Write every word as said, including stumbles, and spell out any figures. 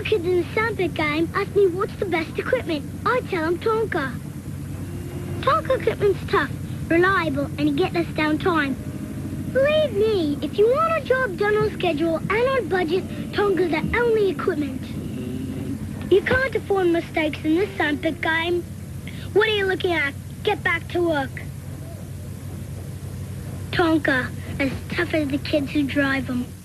our kids in the sandpit game ask me what's the best equipment. I tell them Tonka. Tonka equipment's tough, reliable, and you get less downtime. Believe me, if you want a job done on schedule and on budget, Tonka's the only equipment. You can't afford mistakes in this sandpit game. What are you looking at? Get back to work. Tonka, as tough as the kids who drive them.